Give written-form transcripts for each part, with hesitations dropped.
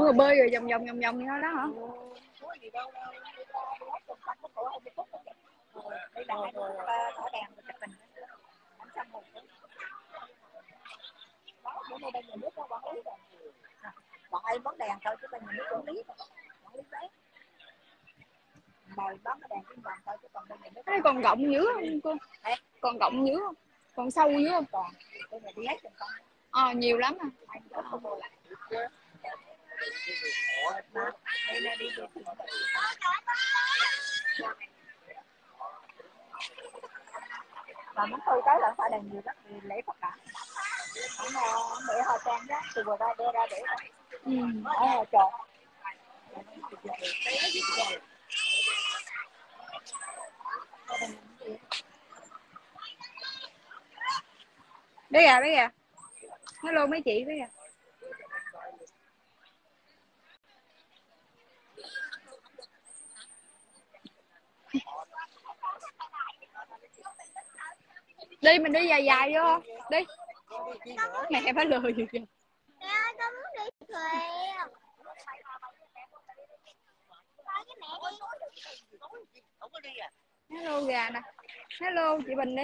rồi bơi rồi vòng vòng như đó hả? Bọn em bóng đèn thôi chứ bên mình nước quản lý mời bóng cái đèn trên vòng thôi chứ còn bên mình nước. Cái còn rộng dữ không cô? Còn rộng dữ không? Còn sâu dữ không? Còn bên mình đi hết rồi con. Nhiều lắm à. Mà muốn tôi tới là phải đèn nhiều lắm vì lễ Phật đản. Để họ trang đó từ vừa ra đưa ra để chọn. Đấy kìa. Hello mấy chị đấy kìa. Đi mình đi dài vô. Đi. Mẹ phải lừa gì kìa. Con muốn đi thuyền. Hello gà nè. Hello chị Bình đi.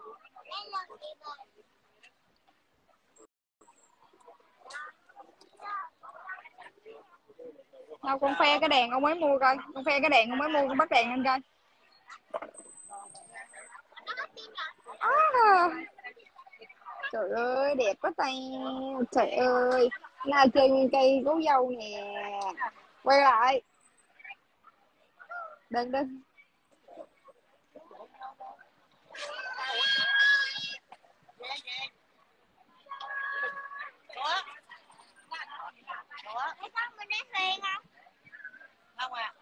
Đâu con phe cái đèn con mới mua coi. Con phe cái đèn con mới mua, con bắt đèn lên coi. Trời ơi đẹp quá tay. Trời ơi. Nào chơi nguyên cây gấu dâu nè. Quay lại. Đừng. Con mình đi thuyền không? Không à.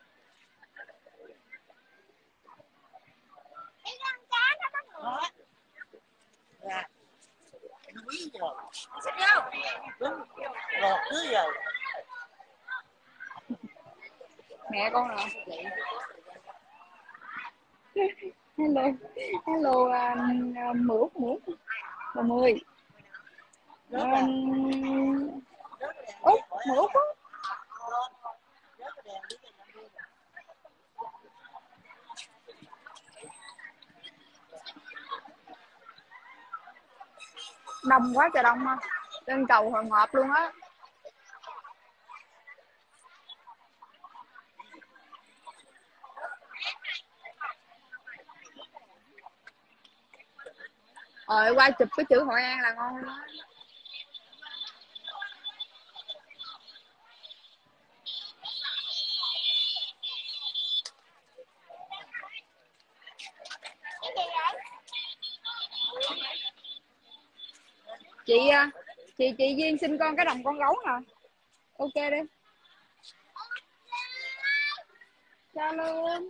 Đi con cá nó bắt người. Dạ. Quý rồi. Xích vô. Đúng. Rồi cứ giờ. Mẹ con nè. Hello Mượt bà Mười. Út Mượt á. Đông quá trời đông ha. Trên cầu hồi hộp luôn á. Qua chụp cái chữ Hội An là ngon đó. Chị Duyên xin con cái đồng con gấu nè. Ok đi. Cho luôn.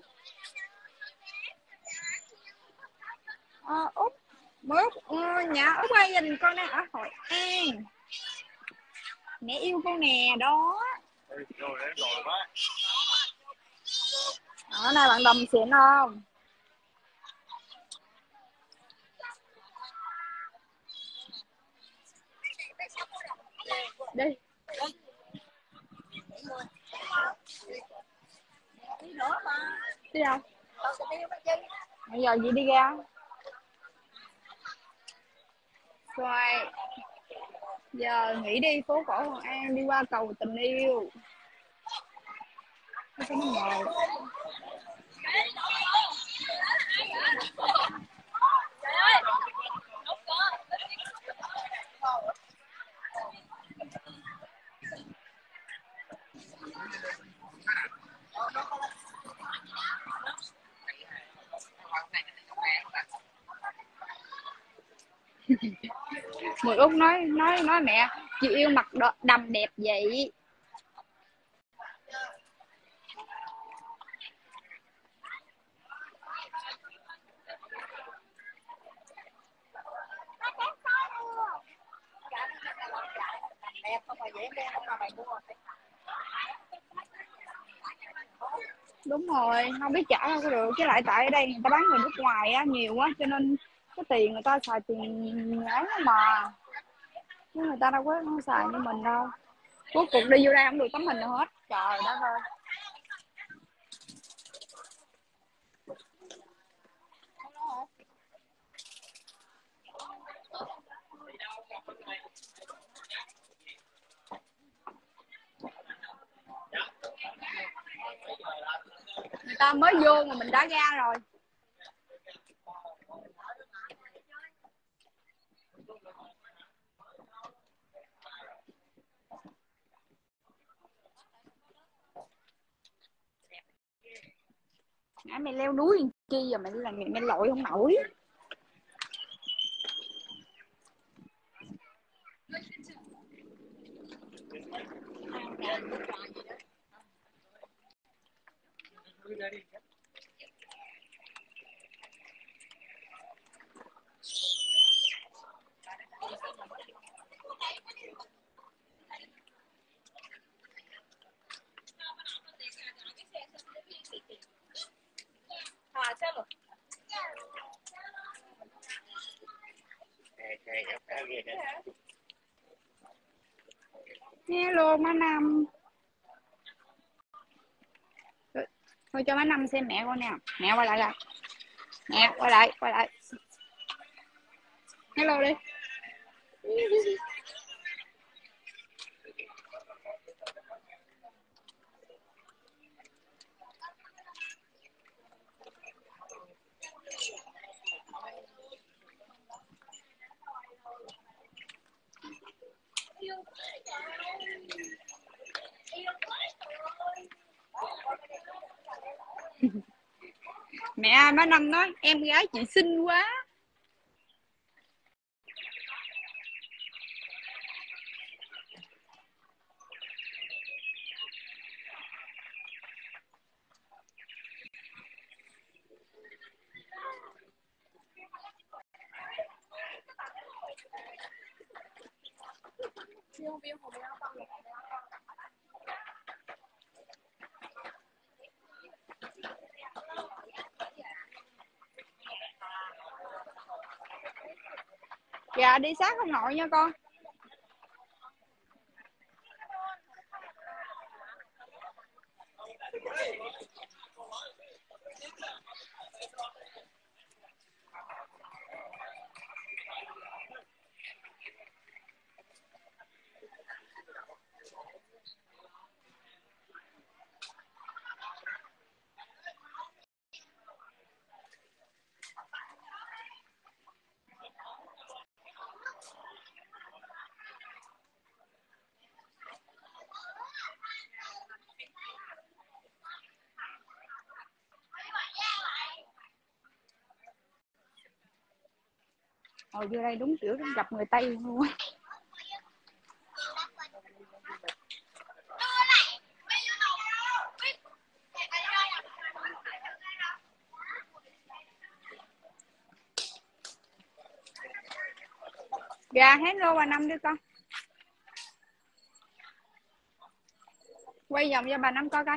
Út Mướt nhà Út ơi, nhìn con đang ở Hội An. Mẹ yêu con nè đó. Ở này bạn đầm xịn không? Đi. Đi đâu? Bây giờ gì đi ra? Rồi. Giờ nghỉ đi phố cổ Hội An, đi qua cầu tình yêu. Cái nó ngồi. Mười Út nói mẹ chị yêu mặc đầm đẹp vậy. Đúng rồi, không biết trả đâu có được. Chứ lại tại ở đây người ta bán người nước ngoài á nhiều quá cho nên cái tiền người ta xài tiền ấy mà. Nhưng người ta đâu có xài như mình đâu. Cuối cuộc đi vô đây không được tấm hình nào hết. Trời đất ơi. Người ta mới vô mà mình đã ra rồi. Nãy mày leo núi chi giờ mày là mày lội không nổi. Hello má Năm. Thôi cho má Năm xem mẹ con nè. Mẹ quay lại là. Mẹ quay lại. Hello đi. Mẹ má Năm nói em gái chị xinh quá. Dạ đi sát ông nội nha con. Hồi vô đây đúng kiểu gặp người Tây luôn á. Dạ hello bà Năm đi con. Quay vòng cho bà Năm coi coi.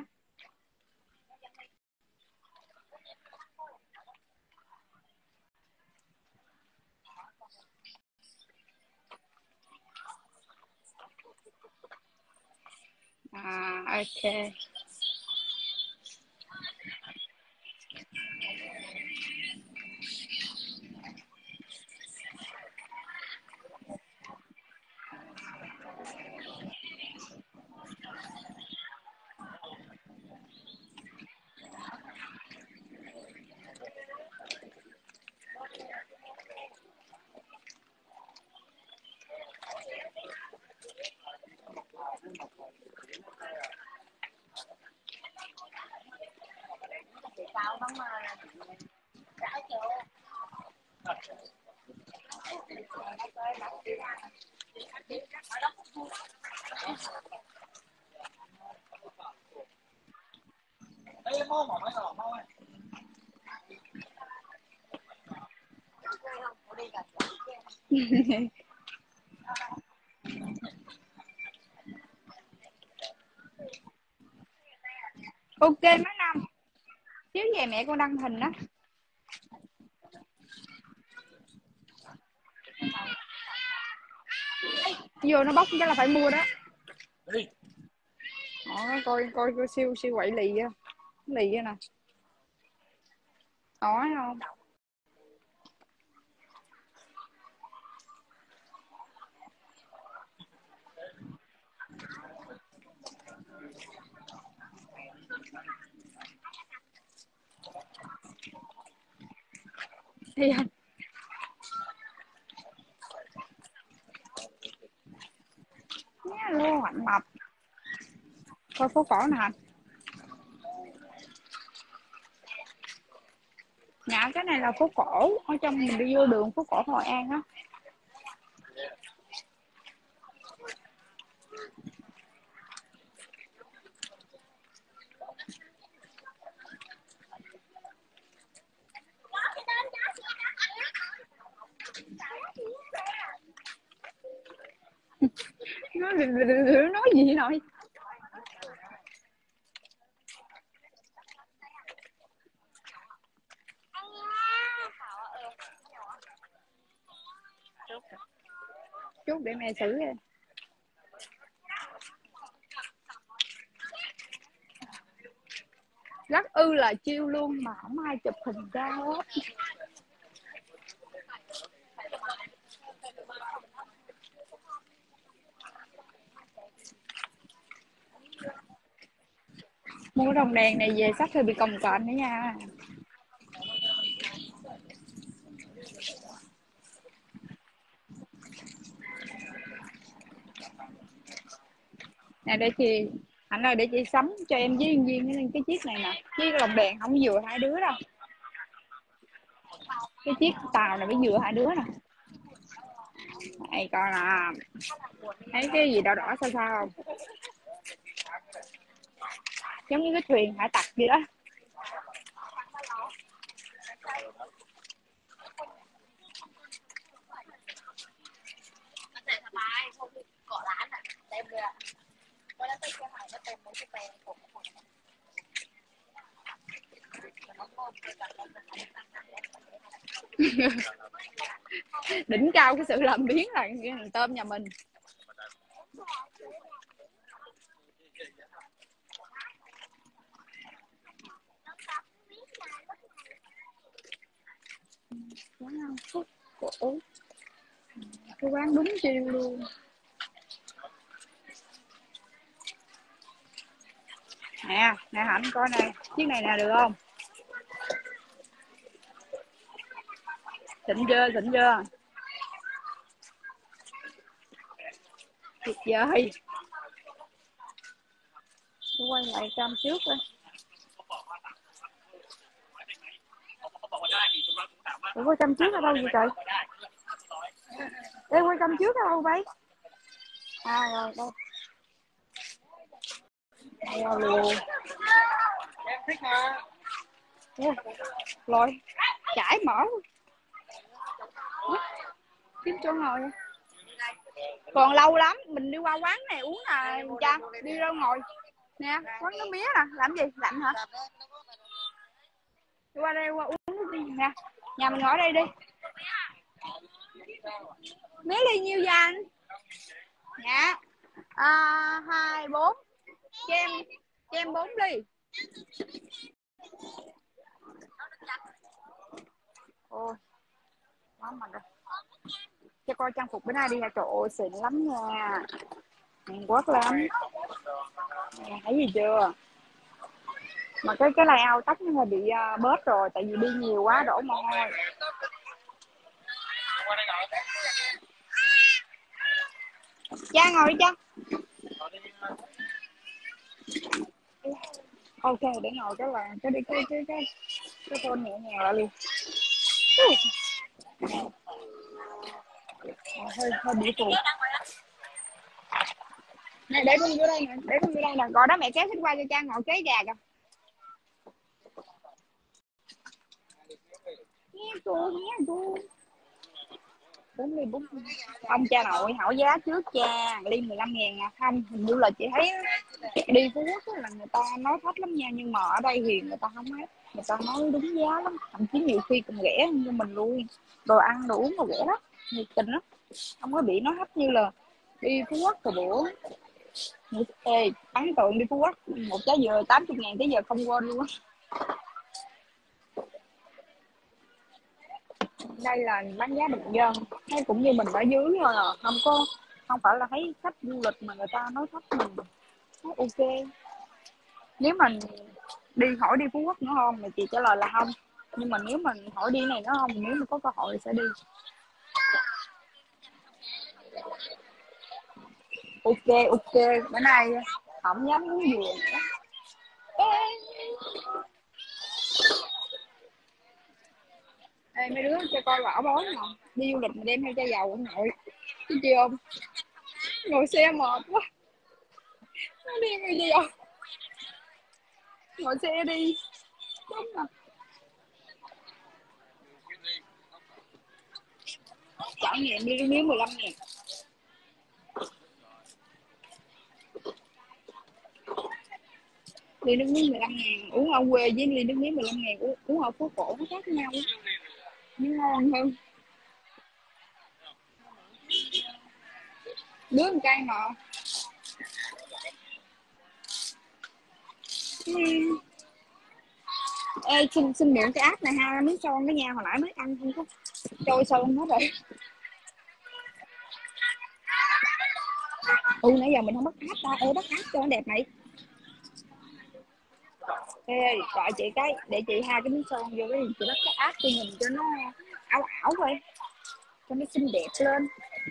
À ok. Ok má Năm. Xíu về mẹ con đăng hình đó. Vô nó bóc cái là phải mua đó. Coi siêu quậy lì á, lì á nè, nói không. Thì anh nhá luôn Hạnh mập. Coi phố cổ nè Hạnh. Dạ cái này là phố cổ, ở trong mình đi vô đường phố cổ Hội An á. Nói gì nội. Chút để mẹ xử em. Rất là chiêu luôn mà không ai chụp hình ra hết. Mua đồng đèn này về sắp thì bị cồng kềnh nữa nha. Nè để chị Hạnh ơi, để chị sắm cho em với Yên Viên cái chiếc này nè, chiếc lồng đèn không vừa hai đứa đâu, cái chiếc tàu này mới vừa hai đứa nè. Đây coi nè, thấy cái gì đỏ đỏ sao không, giống như cái thuyền hải tặc vậy đó. Đỉnh cao cái sự làm biến là cái thằng tôm nhà mình. Quán phút cổ, cái quán đúng chiêu luôn. Nè Hạnh coi nè, chiếc này nè, được không? Xịn chưa tuyệt vời. Tôi quay lại cam trước đây. Ủa cam trước ở đâu vậy trời? Ê quay cam trước ở đâu vậy? À rồi đâu. Wow luôn. Rồi chải mở. Kiếm chỗ ngồi. Còn lâu lắm, mình đi qua quán này uống nè cha, đi ra ngồi. Nè, quán nước mía nè, làm gì? Lạnh hả? Đi qua đây qua uống nước đi nè. Nhà mình ngồi ở đây đi. Mía ly nhiêu vậy anh? Dạ. 2, 4. Cho em 4 ly. Ôi. Quá mặt rồi. Cho coi trang phục bữa nay đi hả? Trời ơi xịn lắm nha. Hàn Quốc lắm. Nè, thấy gì chưa? Mà cái layout tóc nó bị bớt rồi, tại vì đi nhiều quá đổ mồ hôi. Cha ngồi đi cha. Ok để ngồi cái là cái phone nhẹ nhàng lại liền. Hơi bị phù. Nè để con vô đây nè, gọi đó mẹ kéo xích qua cho cha ngồi kế gà kìa. Nghe cô. 4 ông cha nội hỏi giá trước cha, ly 15.000 à? Không, hình như là chị thấy đi Phú Quốc là người ta nói thấp lắm nha, nhưng mà ở đây thì người ta không hết, người ta nói đúng giá lắm, thậm chí nhiều khi còn rẻ hơn như mình luôn. Đồ ăn đồ uống mà rẻ lắm, nhiệt tình lắm, không có bị nói thấp như là đi Phú Quốc rồi bữa. Ê, ấn tượng đi Phú Quốc, một trái dừa 80.000 tới giờ không quên luôn á. Đây là bán giá bình dân, thấy cũng như mình ở dưới thôi à, không phải là thấy khách du lịch mà người ta nói thấp mình, thấy ok. Nếu mình đi hỏi đi Phú Quốc nữa không thì chị trả lời là không, nhưng mà nếu mình hỏi đi này nữa không, nếu mà có cơ hội thì sẽ đi. Ok, bữa nay không dám uống dừa nữa. Ê, mấy đứa cho coi bảo bối nè, đi du lịch mà đem theo chai dầu ông nội, chứ chi không, ngồi xe mệt quá, nó đem theo chai dầu, ngồi xe đi, đúng rồi. Trải nghiệm đi miếng 15.000. Ly nước miếng 15.000, uống ở quê với ly nước miếng 15.000, uống ở phố cổ nó khác nhau, nó ngon hơn. Đứa một cây mà. Ê, xin mượn cái app này ha, miếng son cái nha, hồi nãy mới ăn không có trôi sơn hết rồi. Nãy giờ mình không bắt app ta, bắt app cho nó đẹp này. Ê, gọi chị cái, để chị hai cái miếng son vô cái chị bắt cái app cho nhìn cho nó ảo ảo thôi, cho nó xinh đẹp lên.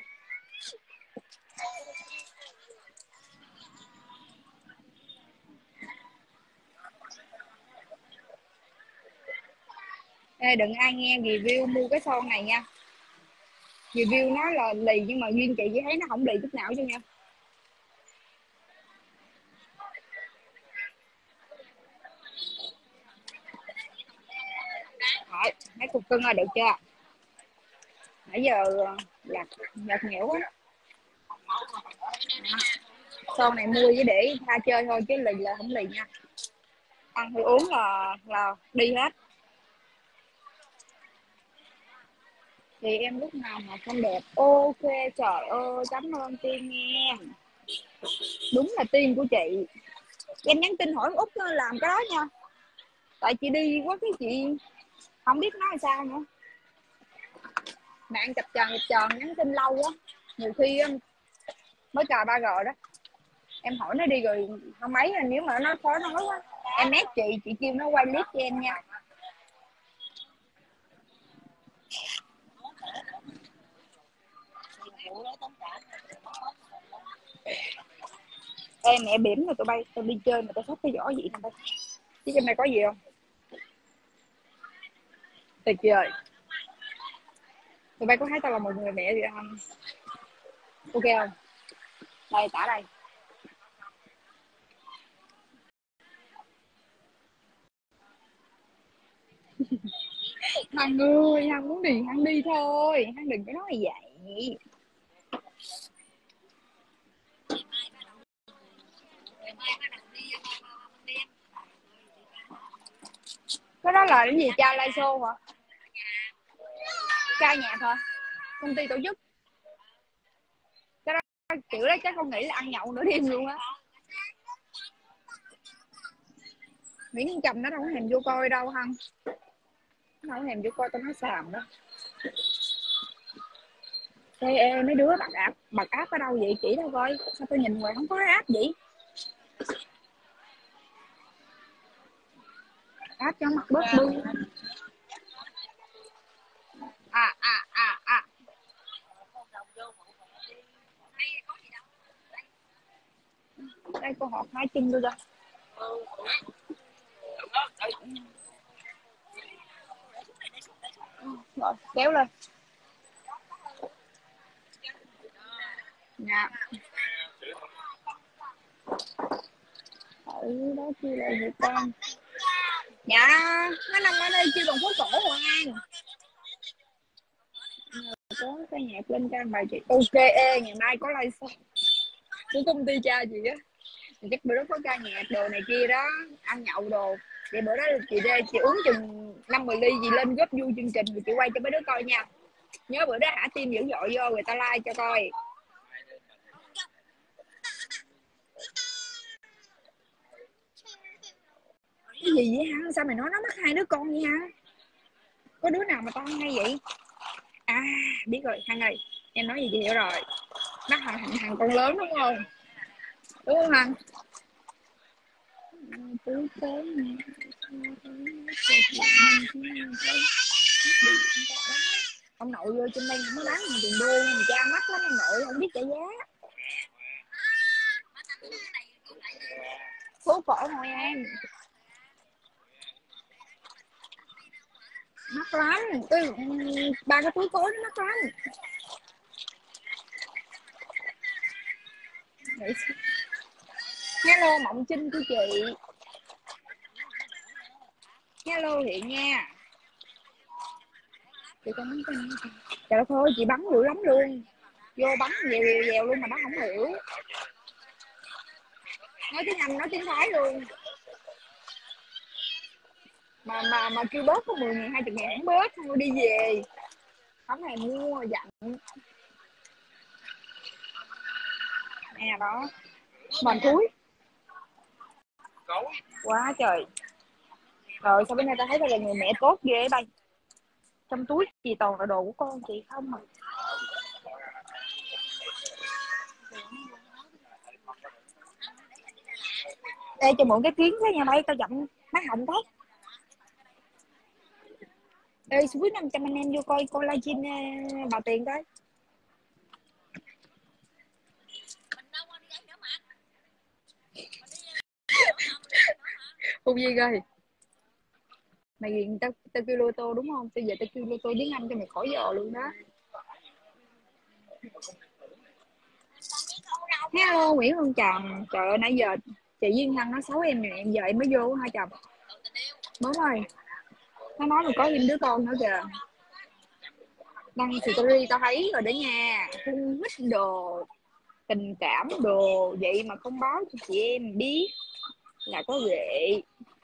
Ê, đừng ai nghe review mua cái son này nha, review nó là lì nhưng mà duyên chị chỉ thấy nó không lì chút nào chứ nha. Rồi, mấy cục cưng rồi được chưa? Nãy giờ giặt nhẽo quá. Son này mua với để tha chơi thôi chứ lì là không lì nha. Ăn hay uống là đi hết. Thì em lúc nào mà không đẹp. Ok, trời ơi, cảm ơn Tiên nha. Đúng là Tiên của chị. Em nhắn tin hỏi Út làm cái đó nha. Tại chị đi quá cái chị không biết nói sao nữa. Mạng chập chờn nhắn tin lâu quá. Nhiều khi mới cài 3G đó. Em hỏi nó đi rồi không mấy, nếu mà nó khó nói quá em ép chị kêu nó quay clip cho em nha. Ê mẹ bỉm rồi tụi bay, tao đi chơi mà tao xách cái vỏ gì nè bay, chứ trong này có gì không? Tuyệt vời. Tụi bay có thấy tao là một người mẹ gì không? Ok không? Đây, tả đây. Hằng ơi, Hằng muốn đi, Hằng đi thôi, Hằng đừng có nói vậy. Cái đó là cái gì, cha live show hả? Ca nhạc hả? Công ty tổ chức. Cái đó kiểu đó chắc không nghĩ là ăn nhậu nửa đêm luôn á. Nguyễn Chồng nó đâu có thèm vô coi đâu Hằng. Nó đâu có thèm vô coi tao nói xàm đó. Ê, mấy đứa bật app ở đâu vậy, chỉ đâu coi, sao tôi nhìn ngoài không có app vậy? App cho mặt bớt bưng. À. Đây cô họp hai chân tôi ra. Rồi, kéo lên. Dạ. Ở đó chi là gì con? Dạ, nó nằm ở đây chưa còn phố cổ Hội An. Có cái nhạc lên trang bài chị. Ok, ngày mai có live show của công ty cha gì á. Chắc bữa đó có ca nhạc đồ này kia đó, ăn nhậu đồ. Vậy bữa đó chị ra chị uống chừng 50 ly gì lên góp vui chương trình rồi chị quay cho mấy đứa coi nha. Nhớ bữa đó hả, tim dữ dội vô người ta like cho coi. Cái gì vậy hả? Sao mày nói nó mắc hai đứa con vậy hả? Có đứa nào mà tao hay vậy? À, biết rồi Hằng ơi, em nói gì chị hiểu rồi. Nó Hằng con lớn đúng không? Đúng không Hằng? Ông nội vô trên đây không có bán tiền đô, mà cha mắc lắm ông nội, không biết trả giá. Phố cổ Hội An mắc lắm, ba cái túi cối nó mắc lắm. Hello Mộng Trinh của chị. Hello Hiện nha. Chị con bắn tin. Trời đất ơi, chị bắn dữ lắm luôn. Vô bắn dèo luôn mà nó không hiểu. Nói tiếng Anh, nói tiếng Thái luôn. Mà kêu bớt có 10.000, 20.000 không bớt, thôi đi về. Không hề mua, dặn. Nè đó. Mền túi. Quá trời. Rồi sao bữa nay ta thấy là người mẹ tốt ghê đây. Trong túi chị toàn là đồ của con chị không mà. Ê cho mượn cái kiến thế nha bay, tao dặn má hồng đấy. Ê cuối 500 anh em vô coi livestream bà Tiền coi. Không gì coi. Mày ghiền tao kêu lô tô đúng không? Bây giờ tao kêu lô tô tiếng Anh cho mày khỏi giờ luôn đó. Hello Nguyễn Hương Trần. Trời ơi nãy giờ chị Duyên Hằng nó xấu em nè, em giờ em mới vô hai chồng. Đúng rồi. Nó nói là có thêm đứa con nữa kìa. Đăng story tao thấy rồi đó nha. Hung hít đồ, tình cảm đồ, vậy mà không báo cho chị em biết là có ghệ.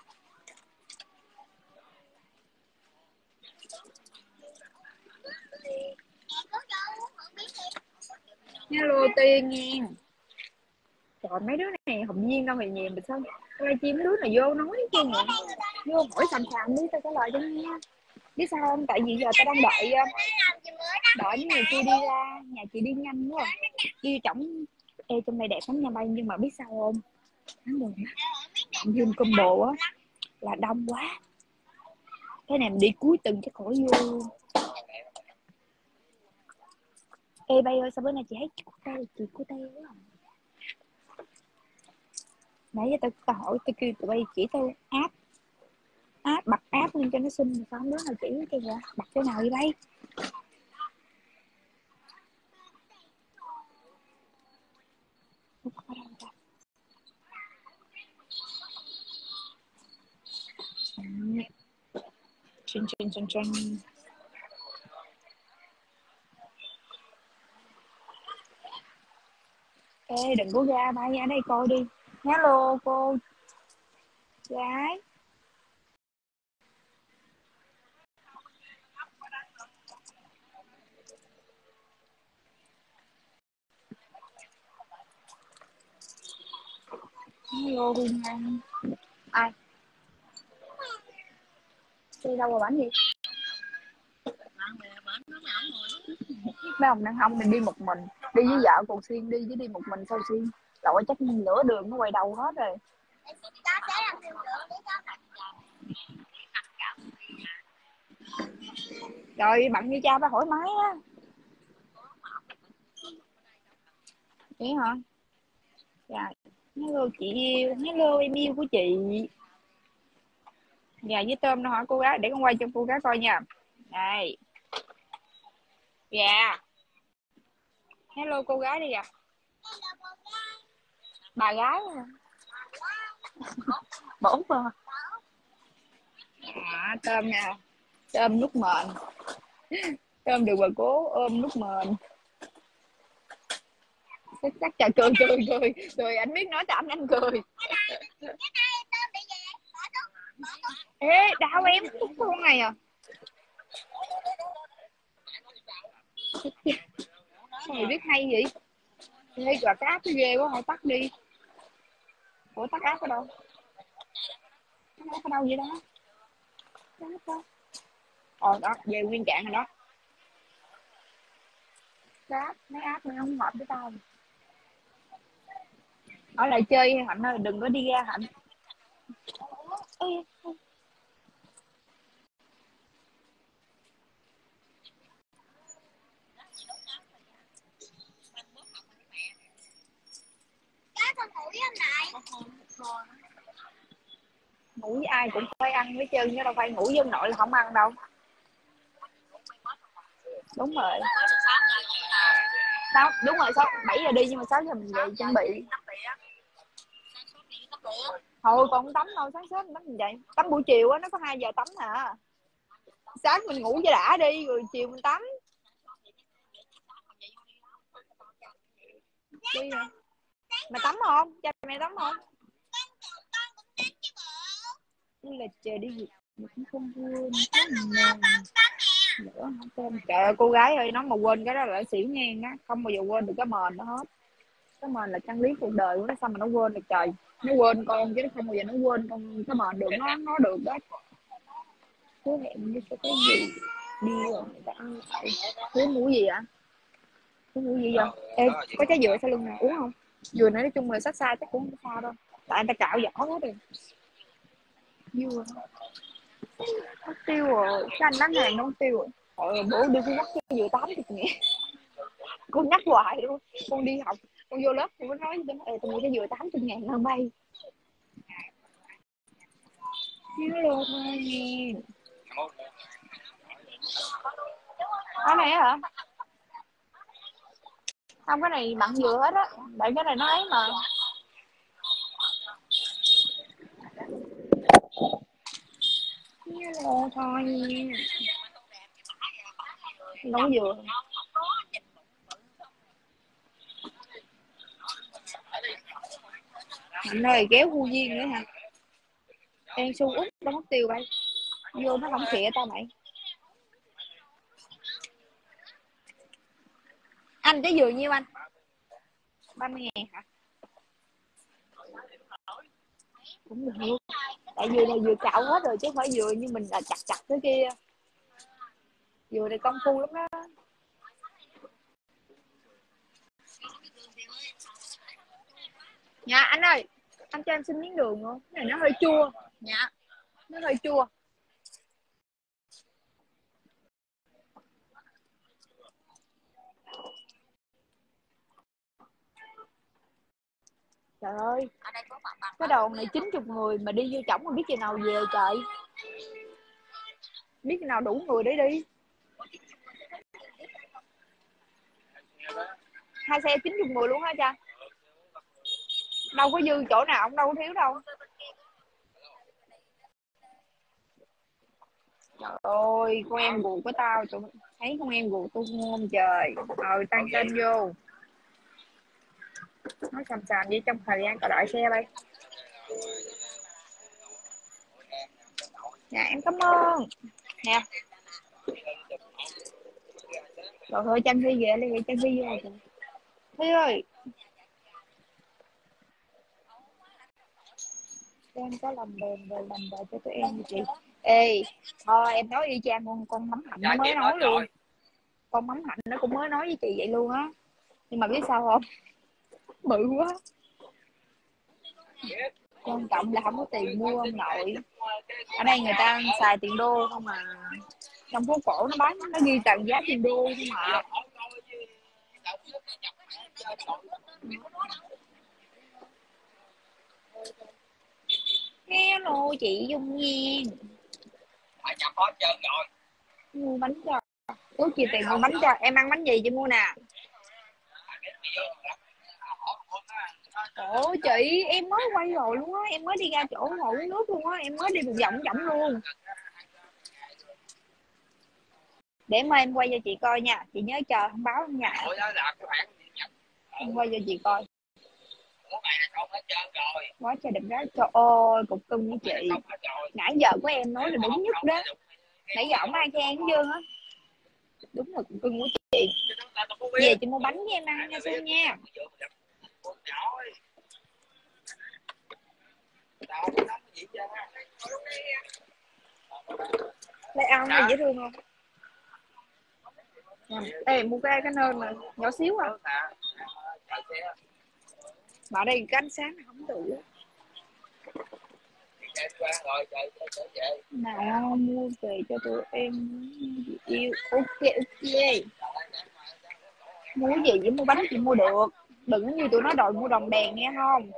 Hello Tiên nha. Trời mấy đứa này Hồng Nhiên đâu mày nhiều mà sao livestream đứa này vô nói chứ vậy. Vô hỏi sàm sàm đi tao trả lời cho nghe. Biết sao không? Tại vì giờ tao đang đợi những người kia đi ra, nhà chị đi nhanh quá. Đi trọng trong này đẹp lắm nha bay, nhưng mà biết sao không? Tháng 10 cộng thêm combo á là đông quá. Cái này mình đi cuối tuần chắc khỏi vô. Ê bay ơi sao bữa nay chị thấy chị của tay quá à. Nãy giờ tao hỏi tao kêu tụi bay chỉ tao bật app lên cho nó xinh mà sao không đứa nào chỉ cho vậy? Bật cái nào đi bay? Chinh. Ê đừng có ra bay ra đây coi đi. Hello cô gái. Hello Hương Anh. Ai? Đi đâu mà bánh gì? Mấy ông đang không mình đi một mình. Đi với vợ còn Xuyên đi, chứ đi một mình sao Xuyên? Lội chắc nửa đường nó quay đầu hết rồi. Rồi bạn như cha phải hỏi máy á. Vậy hả? Dạ. Hello chị yêu. Hello em yêu của chị. Dạ với tôm đâu hả cô gái? Để con quay cho cô gái coi nha. Đây. Dạ. Hello cô gái đi à. Bà gái hả? Bổn mà. Tôm nè. Tôm nút mền. Tôm được bà cố ôm nút mền. Chắc chả cười anh biết nói cho anh cười. Ê đau em con này à. Sao mày biết hay vậy? Ê rồi cái app nó ghê quá, thôi tắt đi. Ủa tắt app ở đâu? Nó ở đâu vậy đó? Đó, về nguyên trạng rồi đó. Đó, mấy app này không hợp với tao. Ở lại chơi Hạnh ơi, đừng có đi ra Hạnh. Con ngủ với ông này. Ngủ với ai cũng phải ăn với chân chứ đâu phải ngủ với ông nội là không ăn đâu. Đúng rồi. Sao? Đúng rồi, 7 giờ đi nhưng mà 6 giờ mình dậy chuẩn bị. Thôi còn không tắm đâu, sáng sớm tắm mình dậy. Tắm buổi chiều á, nó có 2 giờ tắm à. Sáng mình ngủ cho đã đi rồi chiều mình tắm. Đi rồi. Mày tắm không? Cha mẹ tắm không? Đi là trời đi gì mà cũng không quên nữa không quên. Trời ơi cô gái ơi, nó mà quên cái đó là xỉu ngang á, không bao giờ quên được cái mền nó hết. Cái mền là chân lý cuộc đời của nó, sao mà nó quên được trời. Nó quên con chứ nó không bao giờ nó quên con cái mền được, nó được đó. Hứa hẹn như cái gì đi rồi người ta ăn hứa mũi gì ạ? Hứa mũi gì vậy? Ê, có trái dừa sau lưng nè, uống không? Dừa này nói chung là sát sai chắc cũng không sao đâu, tại người ta cạo vỏ hết rồi. Dừa mất tiêu rồi, cái anh bán hàng nó tiêu rồi. Trời bữa đi cô nhắc cái dừa 80 ngàn. Cô nhắc hoài luôn. Con đi học, con vô lớp con mới nói với nó, tôi nghĩ cái dừa 80 ngàn hơn bay. Hello thôi nghe. Cái này hả? Không, cái này mặn dừa hết á, tại cái này nó ấy mà. Hello thôi nha. Nấu dừa. Hạnh ơi kéo khu viên nữa hả? Đen su út đâu mất tiêu bay. Vô nó không khịa tao mày. Anh trái dừa nhiêu anh? 30 ngàn hả? Cũng được. Tại dừa này dừa cạo hết rồi chứ không phải dừa như mình là chặt chặt cái kia. Dừa này công phu lắm đó. Dạ anh ơi, anh cho em xin miếng đường không? Cái này nó hơi chua. Dạ, nó hơi chua. Trời ơi, cái đầu này 90 người mà đi vô chổng mà biết chừng nào về trời. Biết chừng nào đủ người để đi. 2 xe 90 người luôn hả cha? Đâu có dư chỗ nào, đâu có thiếu đâu. Trời ơi, con em gù của tao, tụi thấy con em gù tôi ngon trời. Tăng tên vô. Nó sàm sàm vậy trong thời gian đợi xe đây. Dạ em cảm ơn. Nè. Rồi thôi Tranh Thi về đi, Tranh Thi vô rồi. Thi ơi. Em có làm đền về làm đời cho tụi em chị. Ê, thôi em nói y chang con Mắm Hạnh nó mới nói luôn. Con Mắm Hạnh nó cũng mới nói với chị vậy luôn á. Nhưng mà biết sao không? Bự quá. Quan trọng là không có tiền mua ông nội. Ở đây người ta xài tiền đô không mà. Trong phố cổ nó bán nó ghi tầng giá tiền đô không mà. Hello chị Dung Nhiên. Mua bánh cho. Ước chi tiền mua bánh cho. Em ăn bánh gì chị mua nè. Ủa chị, em mới quay rồi luôn á. Em mới đi ra chỗ ngồi uống nước luôn á. Em mới đi một vòng luôn. Để mai em quay cho chị coi nha. Chị nhớ chờ thông báo không nha. Em quay cho chị coi. Quá trời đẹp gái. Trời ơi, cục cưng với chị. Nãy giờ của em nói là đúng nhất đó. Nãy giờ ông ai khen cũng Dương á. Đúng là cục cưng của chị. Về chị mua bánh với em ăn nha Xuân nha. Lấy ao này dễ thương không? Ê, mua cái nơ mà nhỏ xíu à. Mà ở đây cái ánh sáng này không đủ. Nào mua về cho tụi em yêu. Ok ok. Mua gì với mua bánh chị mua được. Đừng như tụi nó đòi mua đồng đèn nghe không?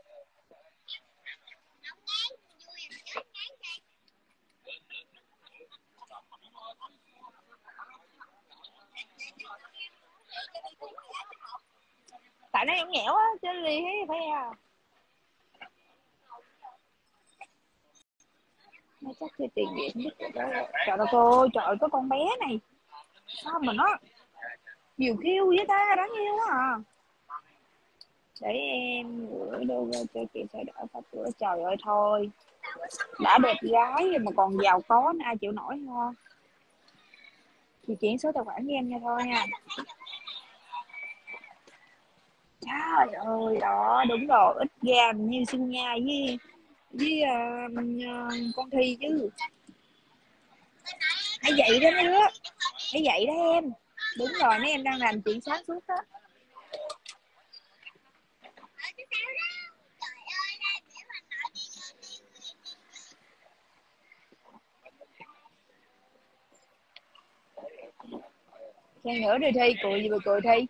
Tại nó nhõng nhẽo á, chứ Ly thấy phải à. Nó chắc chưa tiền viện biết rồi đó. Trời ơi cô, trời ơi có con bé này. Sao mà nó nhiều khiêu với ta, đáng yêu quá à. Để em gửi đâu ra cho chị sẽ đỡ phát bữa. Trời ơi thôi. Đã đẹp gái rồi mà còn giàu có ai chịu nổi không? Chị chuyển số tài khoản với em nha thôi nha. Trời ơi đó đúng rồi, ít ga như xương nha với con Thi chứ. Hãy dậy đó mấy đứa, hãy dậy đó em. Đúng rồi, mấy em đang làm chuyện sáng suốt đó. Xem nữa đi Thi, cười gì mà cười Thi.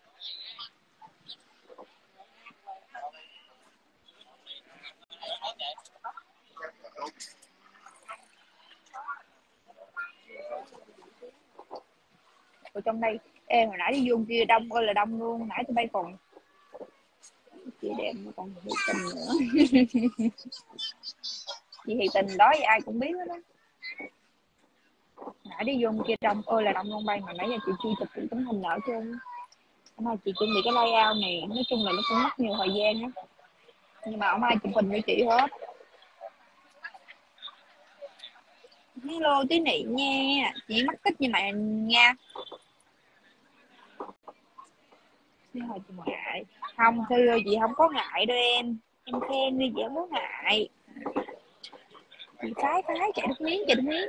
Ở trong đây, em hồi nãy đi vô kia đông ơi là đông luôn, nãy tụi bay còn chị đẹp mà còn thị tình nữa. Chị thị tình đó thì ai cũng biết đó. Nãy đi vô kia đông ơi là đông luôn bay, mà nãy giờ chị chưa chụp được tấm hình nào chứ. Hôm nay chị chuẩn bị cái layout này, nói chung là nó cũng mất nhiều thời gian á, nhưng mà không ai chụp hình với chị hết. Hello tí nị nha, chị mắc tích như mày nha. Thế hồi chị ngại không, Thư ơi chị không có ngại đâu em khen đi chị không có ngại. Chị phái chạy được miếng chị được miếng.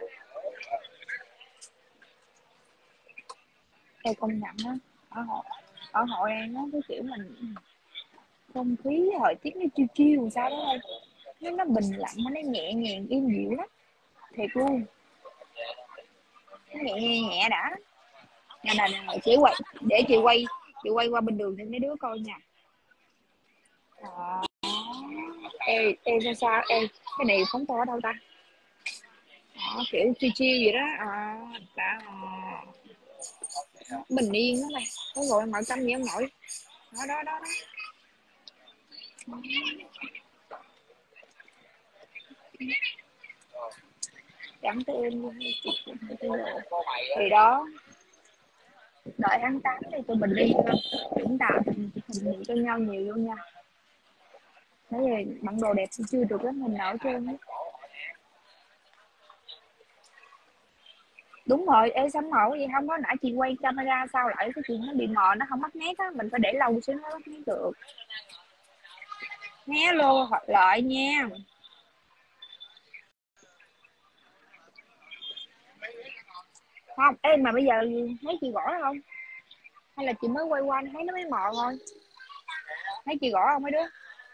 Em công nhận á, ở Hội An á cái kiểu mình không khí thời tiết nó chiêu chiêu sao đó thôi, nó bình lặng, nó nhẹ nhàng im dịu lắm, thiệt luôn. Nó nhẹ nhẹ đã. Nè chị quay để chị quay qua bên đường cho mấy đứa coi nha. À, ê sao sao ê, cái này phóng to ở đâu ta? Đó, kiểu chiêu chiêu vậy đó đã bình yên đó này, có gọi mở canh gì không nổi. Đó chẳng tới em luôn thì đó, đợi tháng 8 đi tụi mình đi chúng ta chụp hình cho nhau nhiều luôn nha. Thế rồi bận đồ đẹp thì chưa được lắm mình nào hết trơn á. Đúng rồi, ê sắm mẫu gì không có, nãy chị quay camera sao lại cái chuyện nó bị mờ, nó không bắt nét á, mình phải để lâu xíu nó bắt nét được. Hello lại nha. Không em mà bây giờ thấy chị gõ không, hay là chị mới quay qua thấy nó mới mờ thôi? Thấy chị gõ không mấy đứa?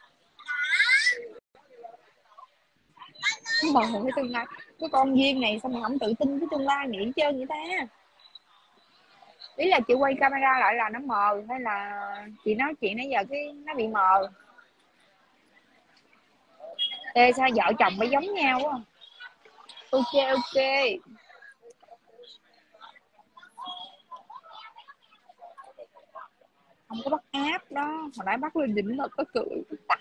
Mờ cái tương lai, cái con duyên này sao mà không tự tin cái tương lai nghĩ hết trơn vậy ta? Ý là chị quay camera lại là nó mờ, hay là chị nói chuyện nãy giờ cái nó bị mờ? Ê sao vợ chồng mới giống nhau quá. Ok. Không có bắt áp đó, hồi nãy bắt lên đỉnh mà có cười.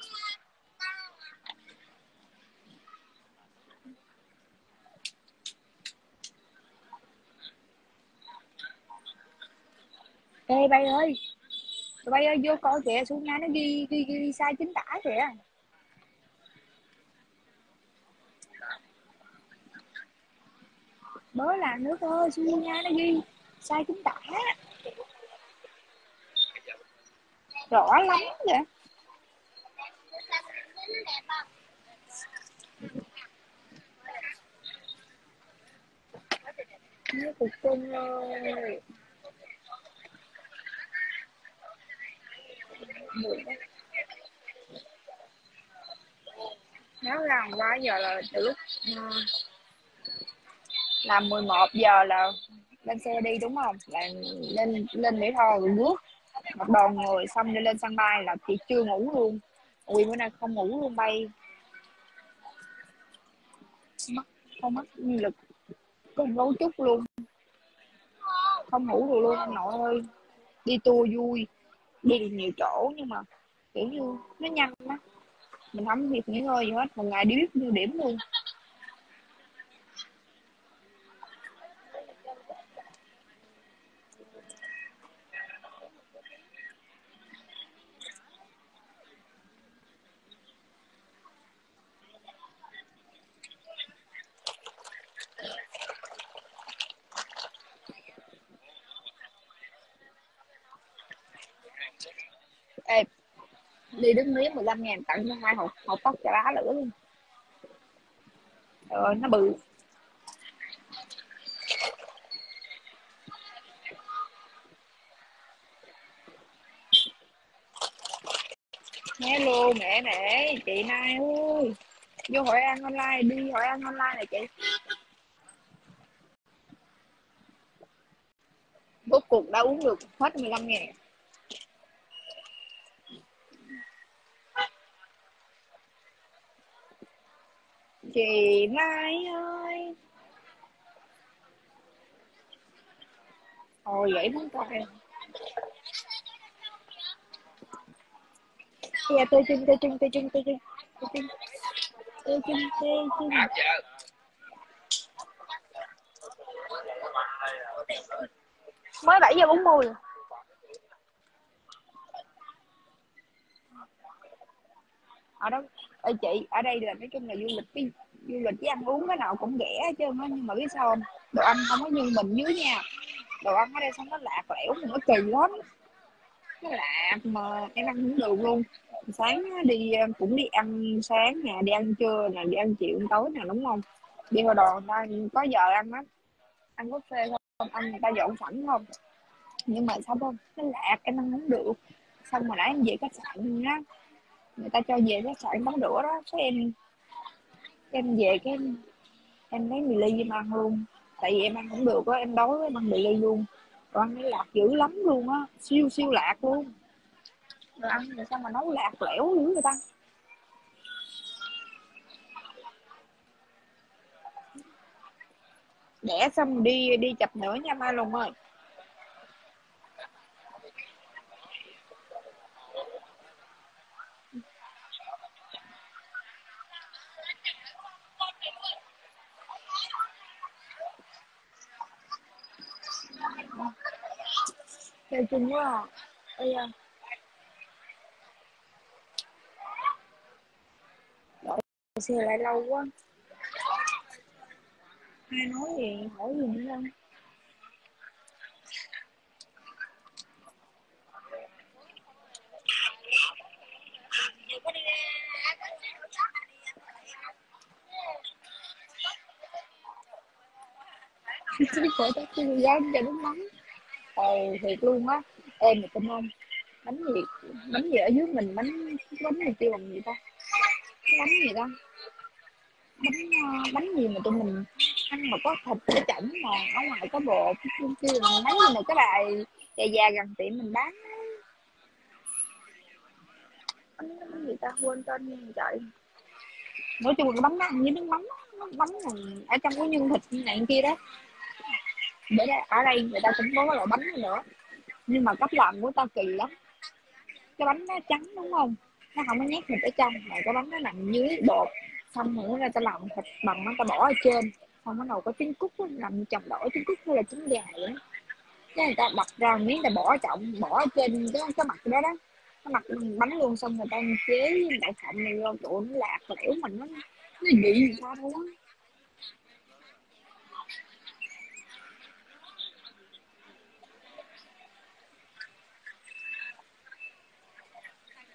Ê bay ơi vô coi kìa, xuống nha, nó ghi sai chính tả kìa. Bớ làm nữa thôi, xuống nha, nó ghi sai chính tả rõ lắm vậy. Mấy cục cưng ơi. Nấu ra quá giờ là từ lúc là 11 giờ là lên xe đi đúng không? Là lên lên Mỹ Tho rồi rước một đoàn người xong đi lên sân bay là chị chưa ngủ luôn. Ui bữa nay không ngủ luôn bay. Không mất như lực con gấu trúc luôn. Không ngủ được luôn anh nội ơi. Đi tour vui, đi được nhiều chỗ nhưng mà kiểu như nó nhanh á. Mình không việc nghỉ ngơi gì hết, một ngày đi biết nhiêu điểm luôn. Ê, đi đứng mía 15.000 tặng cho 2 hộp tóc chà bá lửa luôn. Trời ơi, nó bự. Hello mẹ nè, chị Mai ơi. Vô Hội An online, đi Hội An online này chị. Rốt cuộc đã uống được hết 15.000. Chị Mai ơi. Thôi vậy muốn coi. Dạ tê chân tê chân tê chân tê chân tê chân tê chân tê chân. Mới 7:40. Ở đó ơi chị, ở đây là nói chung là du lịch với ăn uống cái nào cũng rẻ hết trơn á, nhưng mà biết sao không? Đồ ăn không có như mình dưới nha. Đồ ăn ở đây xong nó lạc lẽo mà nó kỳ lắm. Nó lạc mà em ăn không được luôn. Sáng đi cũng đi ăn sáng nè, đi ăn trưa nè, đi ăn chiều ăn tối nè đúng không? Đi vào đò người ta có giờ ăn á, ăn buffet không, ăn người ta dọn sẵn không? Nhưng mà sao không? Nó lạc em ăn không được. Xong rồi nãy em về khách sạn á, người ta cho về khách sạn đóng rửa đó, cái em về cái em lấy mì ly em ăn luôn, tại vì em ăn không được á, em đói em ăn mì ly luôn. Đồ ăn nó lạc dữ lắm luôn á, siêu siêu lạc luôn. Đồ ăn rồi sao mà nấu lạc lẽo dữ người ta. Đẻ xong đi đi chập nữa nha Mai Lùng ơi. Theo chung quá à. Ây da, đợi xe lại lâu quá. Ai nói gì hỏi gì nữa không? Chứ khỏi tao chưa dám cho nước mắm. Thiệt luôn á. Em mà tin không? Bánh gì ở dưới mình, bánh gì kêu bằng gì ta? Bánh gì ta? Bánh gì mà tụi mình ăn mà có thịt ở trong mà ở ngoài có bột, kêu bằng bánh gì mà cái bài già già gần tiệm mình bán. Bánh gì ta quên tên nha trời. Nói chung là cái bánh nó ăn với nước mắm, bánh mà ở trong có nhân thịt này kia đó. Để đây, ở đây người ta cũng có cái loại bánh này nữa, nhưng mà cách làm của ta kỳ lắm. Cái bánh nó trắng đúng không, nó không có nhét thịt ở trong mà cái bánh nó nằm dưới bột, xong rồi người ta làm thịt bằng nó ta bỏ ở trên, xong bắt đầu có trứng cút đó, làm chồng đỏ trứng cút hay là trứng gà vậy đó. Cái người ta đập ra miếng ta bỏ trọng bỏ ở trên cái mặt đó đó, cái mặt bánh luôn, xong người ta chế đậu phộng này vô tụi nó lạc lẽo mình nó vị gì sao thôi á.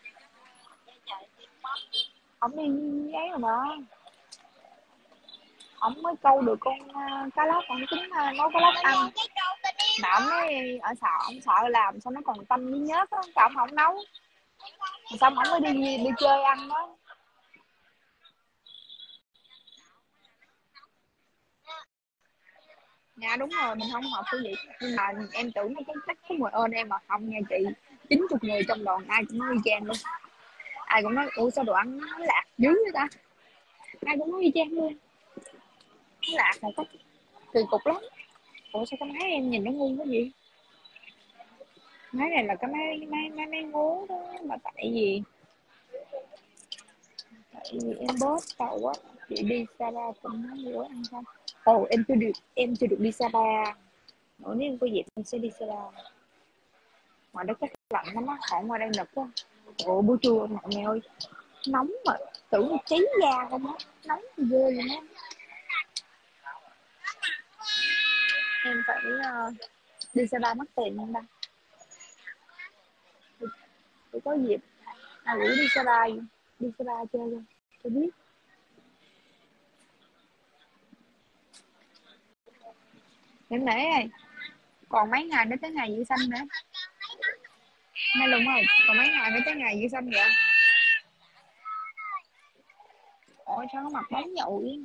Ông đi giấy rồi mà. ổng mới câu được con cá lóc, ổng tính nấu cá lóc ăn. Mà ổng mới ổng sợ làm sao nó còn tanh với nhớt á, ổng không nấu. Xong ổng mới đi chơi ăn đó. Dạ đúng rồi, mình không hợp quý vị. Nhưng mà em tưởng nó chắc có 10 ơn em mà không nha chị. 90 người trong đoàn ai cũng nói y chang luôn. Ai cũng nói ủa sao đồ ăn nó lạc dữ vậy ta. Ai cũng nói y chang luôn. Nó lạc một cách kỳ cục lắm. Ủa sao cái máy em nhìn nó ngu cái gì? Máy này là cái máy ngố đó. Mà tại vì em bớt tàu á. Chị đi Sapa cũng nói bữa ăn không? Ồ em chưa được đi Sapa. Nếu em có dịp em sẽ đi Sapa. Ngoài đó chắc lạnh lắm á, họ ngoài đây nực quá. Ồ buổi trưa mọi người ơi, nóng mà tưởng cháy da không á, nóng ghê luôn á. Em phải đi xe ba mất tiền không ta? Để có dịp rủ đi xe ba chơi luôn cho biết. Em nể ơi, còn mấy ngày nữa tới ngày dự sanh nữa. Mai Lùng ơi, còn mấy ngày nữa tới ngày dự sanh vậy? Ôi sao nó mặc bóng nhậu vậy?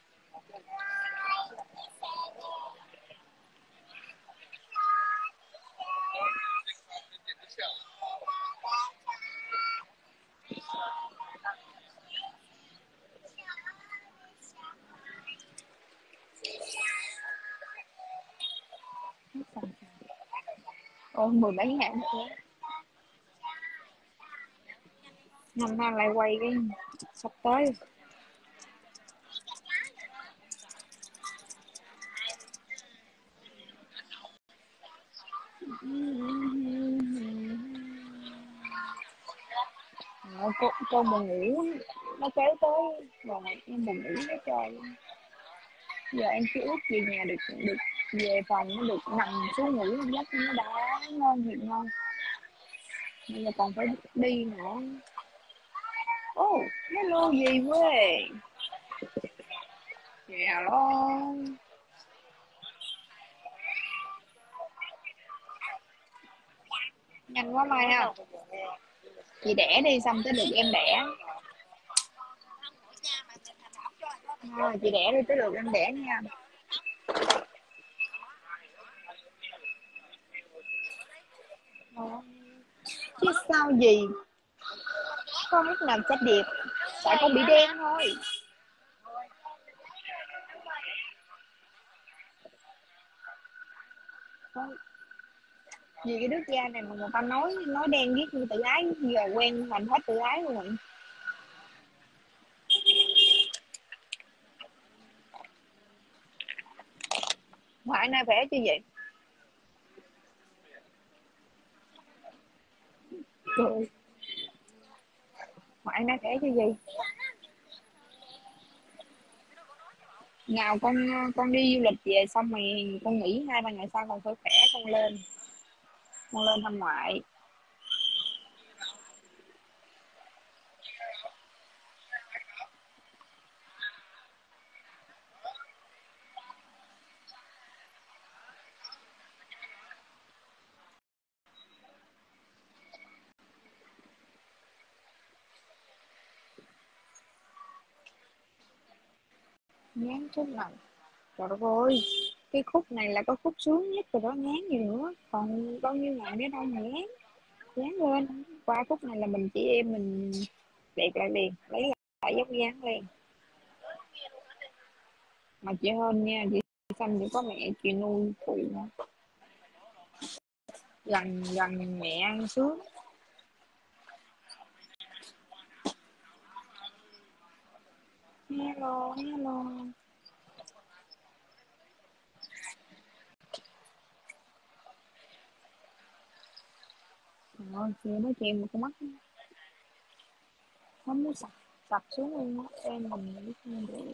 Ôi 10 mấy ngày nữa. Năm nay lại quay cái sắp tới. Con buồn ngủ nó kéo tới rồi em buồn ngủ nó trời. Giờ em chỉ ước về nhà được về phòng nó được nằm xuống ngủ giấc nó đã ngon thiệt ngon. Bây giờ còn phải đi nữa. Oh, hello gì quê. Hello. Nhanh quá Mai ha. Chị đẻ đi xong tới được em đẻ. Chị đẻ đi tới được em đẻ nha. Chứ sao gì. Không lúc nào chết đẹp. Tại con bị đen thôi. Vì cái nước da này mà người ta nói đen viết như tự ái, giờ quen thành hết tự ái luôn rồi. Ngoại nay khỏe chứ vậy? Cười. Ngoại nay khỏe chứ gì? Nào con đi du lịch về xong rồi con nghỉ 2-3 ngày sau con phải khỏe con lên thăm ngoại. Ngán chút nào. Trời đất ơi, cái khúc này là có khúc sướng nhất rồi đó, ngán gì nữa. Còn bao nhiêu ngày nữa đâu mà ngán lên. Qua khúc này là mình chị em mình đẹp lại liền, lấy lại dốc dáng liền. Mà chị hơn nha, chị xanh chỉ có mẹ chị nuôi phụ gần mẹ ăn sướng. Hello. Rồi chị nói chuyện một con mắt không muốn sập xuống luôn á. Em mình biết không được.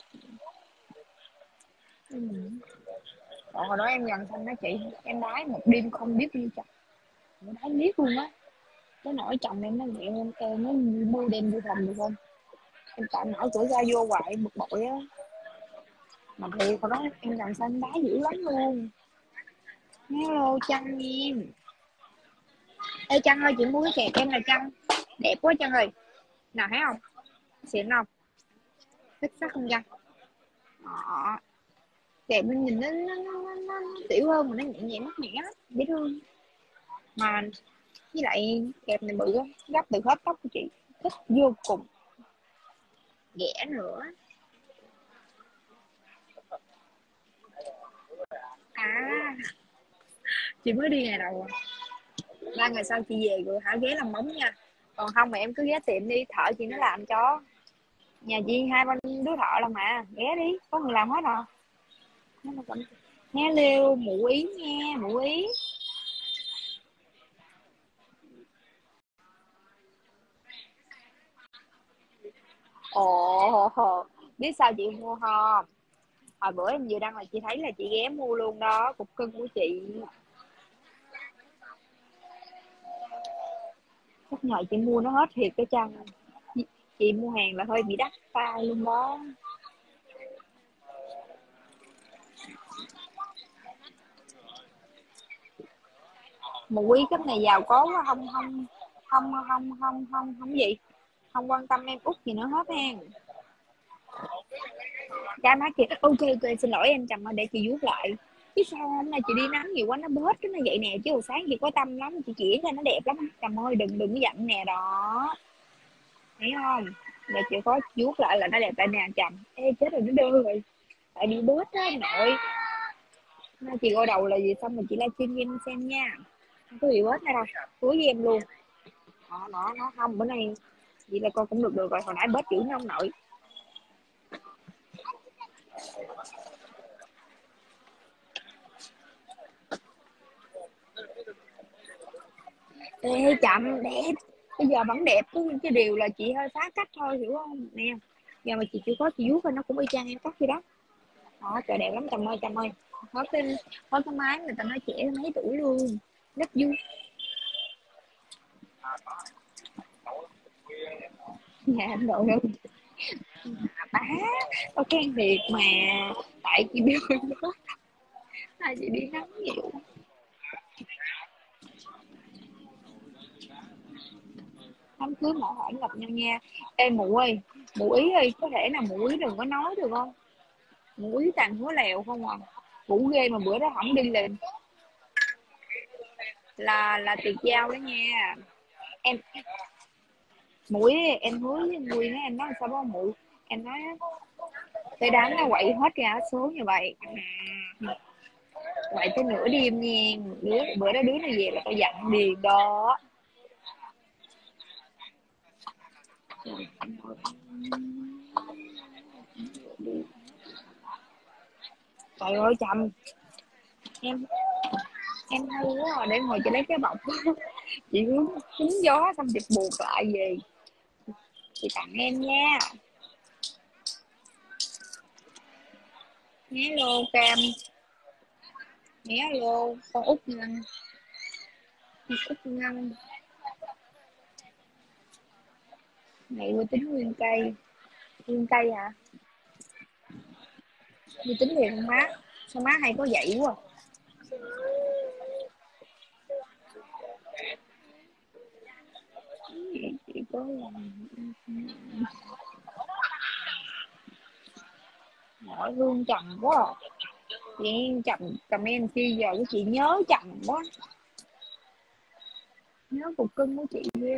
Còn hồi đó em gần xanh đó chị, em đái một đêm không biết như chồng, em đái miết luôn á. Cái nỗi chồng em nó nghẹn em nó mua đem vô phòng được không? Em tạm mở cửa ra vô hoài bực bội á. Mà thiệt hồi đó em làm xanh đá dữ lắm luôn. Hello Trăng em. Ê Trăng ơi, chị mua cái kẹp em là Trăng đẹp quá Trăng ơi. Nào thấy không, xịn không, thích sắc không Trăng? Đó. Kẹp mình nhìn nó tiểu hơn mà nó nhẹ nhẹ mát mẻ lắm, dễ thương. Mà với lại kẹp này bự á, gấp được hết tóc của chị, thích vô cùng. Ghẻ nữa. À, chị mới đi ngày đầu à. 3 ngày sau chị về rồi hả, ghé làm móng nha. Còn không mà em cứ ghé tiệm đi, thợ chị nó làm cho. Nhà chị 2-3 đứa thợ làm mà, ghé đi, có người làm hết rồi. Nghe liêu mụ ý nha, mụ ý. Ồ, biết sao chị mua không? Hồi bữa em vừa đăng là chị thấy là chị ghé mua luôn đó, cục cưng của chị. Bất ngờ chị mua nó hết thiệt cái chăng. Chị mua hàng là hơi bị đắt tay luôn đó. Mụ quý cấp này giàu có quá, không gì, không quan tâm em út gì nữa hết hen. Cái má kia, ok ok xin lỗi em chồng để chị vuốt lại. Biết sao hôm nay chị đi nắng nhiều quá nó bớt cái nó vậy nè, chứ hồi sáng chị có tâm lắm, chị chỉ cho nó đẹp lắm. Chồng ơi đừng đừng có giận nè đó, thấy không? Để chị có vuốt lại là nó đẹp lại nè chồng. Ê chết rồi, nó đưa rồi, tại bị bớt á nội. Nay chị gọi đầu là gì xong rồi chị livestream em xem nha, không có bị bớt hay đâu, cuối với em luôn. Nó không, bữa nay vậy là con cũng được được rồi, hồi nãy bớt chữ nó không nội. Ê chậm đẹp, bây giờ vẫn đẹp, cái điều là chị hơi phá cách thôi, hiểu không nè. Giờ mà chị chưa có chị vuốt nó cũng y chang em cắt gì đó. Đó trời đẹp lắm chồng ơi, chồng ơi. Hết cái máy người ta nói trẻ mấy tuổi luôn, rất vui. Nhà anh đội không bá, tao khen thiệt mà, tại chị biết đó, tại chị đi nắng nhiều. Đám cưới mỏ hỏi gặp nhau nha. Ê mụ ơi, mụ ý ơi, có thể là mụ ý đừng có nói được không? Mụ ý toàn hứa lèo không à. Ngủ ghê mà bữa đó không đi lên là tiệc giao đó nha. Em mụ ý em hứa với Nguyên á, em nói sao đó mụ, em nói tới đám nó quậy hết ra số như vậy. Quậy tới nửa đêm nha. Bữa đó đứa nó về là tao dặn điền đó. Trời ơi chầm, em em hay quá à, để ngồi chị lấy cái bọc. Chị hướng trúng gió xong chị buộc lại về, chị tặng em nha. Hello Cam, hello con út Ngân, út Ngân này tôi tính nguyên cây hả? Tôi tính thiệt không má, sao má hay có vậy quá. Chị có hỏi hương chồng quá à. Chị chồng comment chi giờ cái chị nhớ chồng quá, nhớ cục cưng của chị ghê.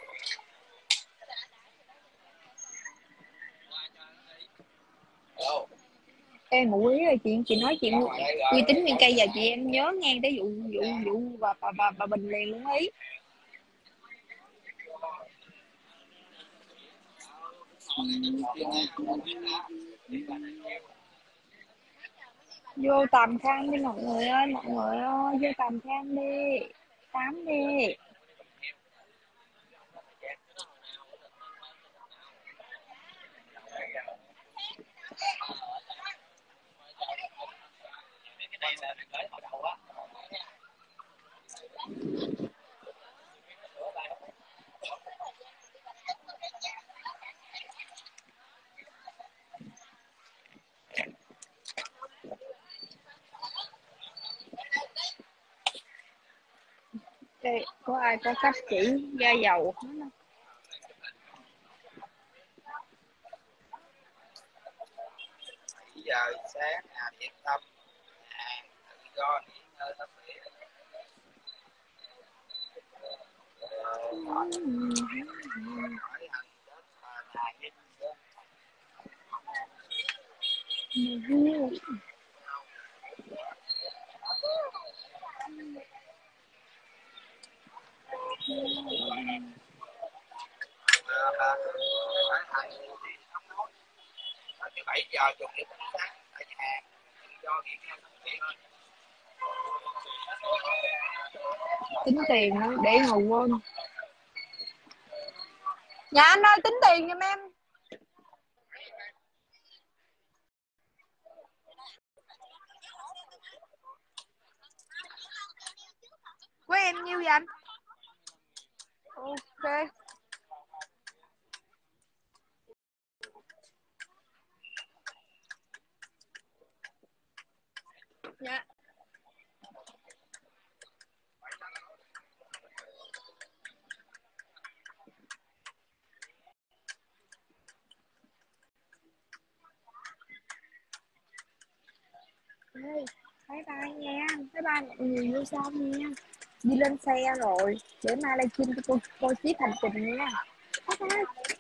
Em ngụ ý rồi chị nói chuyện uy tín nguyên cây giờ chị em nhớ ngang tới vụ vụ vụ bà Bình liền luôn ý. Vô tầm khăn đi mọi người ơi, mọi người ơi vô tầm khăn đi, tắm đi. có ai có cách chỉ ga dầu không? Giờ sáng yên tâm tự do nghỉ ngơi tập luyện. Hỏi hành thì 7 giờ chục điểm sáng tại nhà hàng tự do nghỉ ngơi tập luyện thôi. Tính tiền nữa để ngồi quên. Dạ anh ơi, tính tiền giùm em. Của em nhiêu vậy anh? Ok. Dạ. Bye bye nha. Bye bye mọi người vô sau nha. Đi lên xe rồi. Để mai livestream cho cô tiếp hành trình nha. Bye bye.